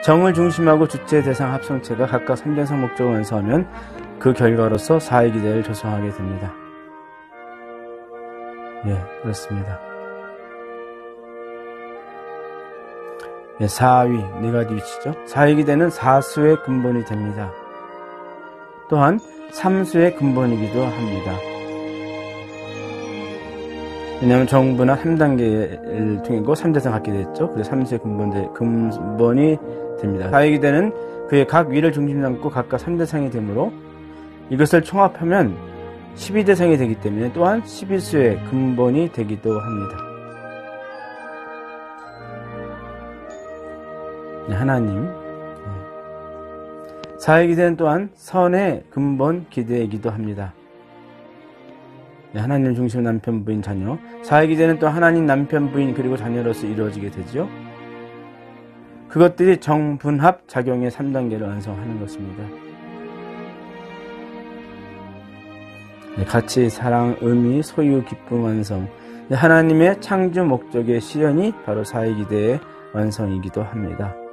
정을 중심하고 주체, 대상, 합성체가 각각 3대상 목적을 완성하면 그 결과로서 사회기대를 조성하게 됩니다. 예, 그렇습니다. 예, 사위, 네 가지 위치죠. 사회기대는 사수의 근본이 됩니다. 또한 삼수의 근본이기도 합니다. 왜냐하면 정부나 3단계를 통해고 3대상 갖게 됐죠. 그래서 삼수의 근본이 됩니다. 사회기대는 그의 각 위를 중심 삼고 각각 3대상이 되므로 이것을 총합하면 12대상이 되기 때문에 또한 12수의 근본이 되기도 합니다. 네, 하나님. 사회기대는 또한 선의 근본 기대이기도 합니다. 네, 하나님을 중심으로 남편, 부인, 자녀. 사회기대는 또 하나님, 남편, 부인 그리고 자녀로서 이루어지게 되죠. 그것들이 정분합 작용의 3단계를 완성하는 것입니다. 네, 가치, 사랑, 의미, 소유, 기쁨, 완성. 네, 하나님의 창조 목적의 실현이 바로 사회기대의 완성이기도 합니다.